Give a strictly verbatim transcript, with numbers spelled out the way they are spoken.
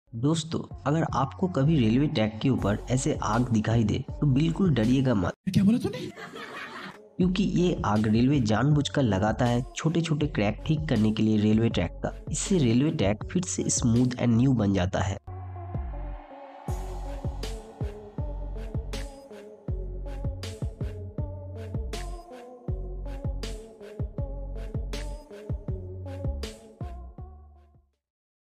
दोस्तों, अगर आपको कभी रेलवे ट्रैक के ऊपर ऐसे आग दिखाई दे तो बिल्कुल डरिएगा मत। क्या बोला तूने? क्योंकि ये आग रेलवे जानबूझकर लगाता है छोटे छोटे क्रैक ठीक करने के लिए रेलवे ट्रैक का। इससे रेलवे ट्रैक फिर से स्मूथ एंड न्यू बन जाता है।